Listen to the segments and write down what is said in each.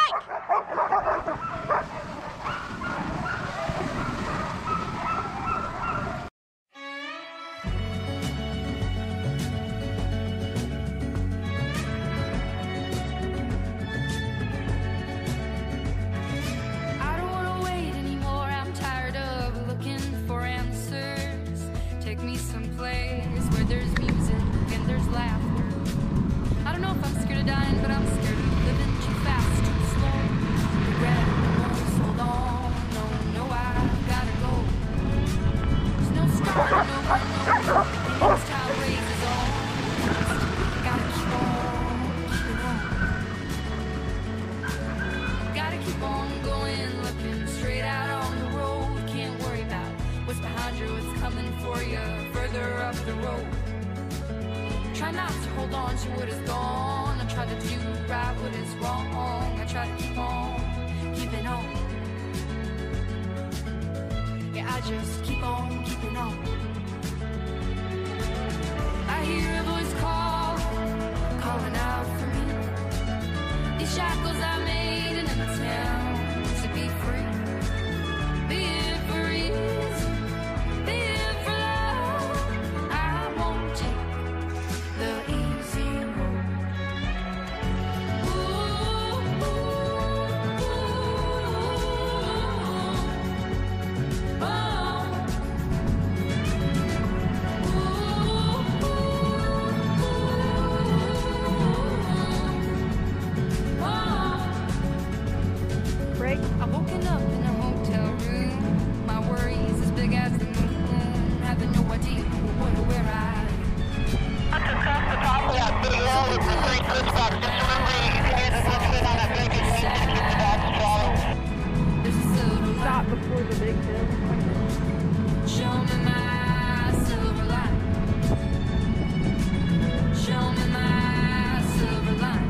Try not to hold on to what is gone. I try to do right what is wrong. I try to keep on keeping on. Yeah, I just keep on keeping on. I hear a voice calling out for me. These shackles I made in an attempt to be free. Be it for ease, be it for love. I won't take the easy road. Ooh, ooh, ooh, oh. Break. I've woken up in a hotel room. My worries as big as the moon. Having no idea what or where I am. Across the top of that big wall with the three switch box. Just remember you can't just sit on that big and keep the box swallowed. There's a silver Stop light. before the big hill. Show me my silver light. Show me my silver light.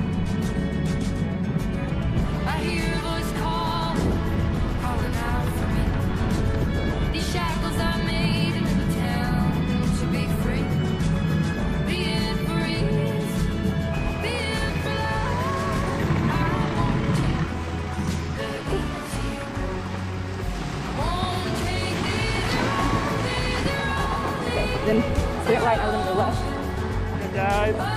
I hear a voice calling out for me. These shackles I made in the town to be free. Be it for ease, be it for love. I won't take the easy road. I won't take the easy road. Okay, then sit right, I'm gonna go left. Hey guys. I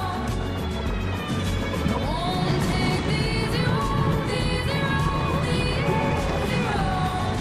won't take the easy road, easy road, easy road.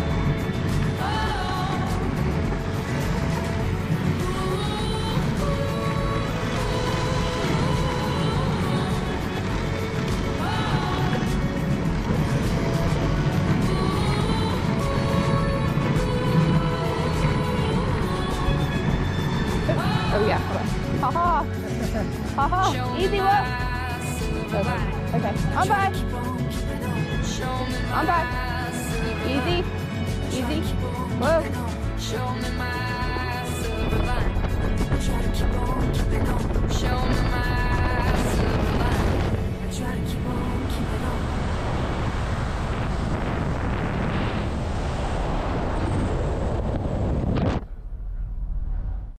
Oh yeah, hold on. Ha ha! Ha ha! Easy look! Okay, I'm back! I'm back!